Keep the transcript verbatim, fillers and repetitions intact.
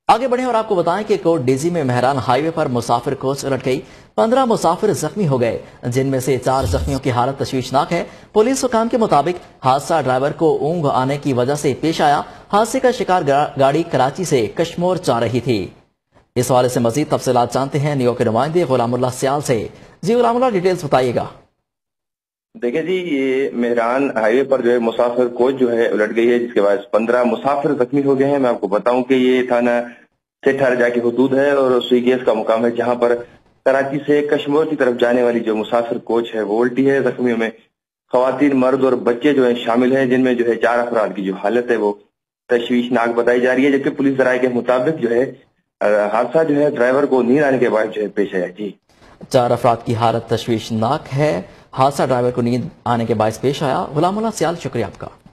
आगे बढ़े और आपको बताएं कि कोट डीजी में मेहरान हाईवे पर मुसाफिर कोच उलट गई। पंद्रह मुसाफिर जख्मी हो गए, जिनमें से चार जख्मियों की हालत तशवीशनाक है। पुलिस हुकाम के मुताबिक हादसा ड्राइवर को ऊंघ आने की वजह से पेश आया। हादसे का शिकार गा, गाड़ी कराची से कश्मोर जा रही थी। इस हवाले से मजीद तफसीलात जानते हैं नियो के नुमाइंदे गुलामुल्लाह सियाल से। जी गुलामुल्लाह, डिटेल्स बताइएगा। देखिए जी, ये मेहरान हाईवे पर जो है मुसाफिर कोच जो है उलट गई है, जिसके बाद पंद्रह मुसाफिर जख्मी हो गए हैं। मैं आपको बताऊं कि ये थाना सेठा रजा की हदूद है और सुईगेस का मुकाम है, जहां पर कराची से कश्मीर की तरफ जाने वाली जो मुसाफिर कोच है वो उल्टी है। जख्मियों में खवातीन, मर्द और बच्चे जो है शामिल हैं, जिनमें जो है चार अफराद की जो हालत है वो तशवीशनाक बताई जा रही है। जबकि पुलिस जराये के मुताबिक जो है हादसा जो है ड्राइवर को नींद आने के बाद जो है पेश आया। जी, चार अफराद की हालत तशवीशनाक है। हादसा ड्राइवर को नींद आने के बायस पेश आया। गुलामुल्लाह सियाल, शुक्रिया आपका।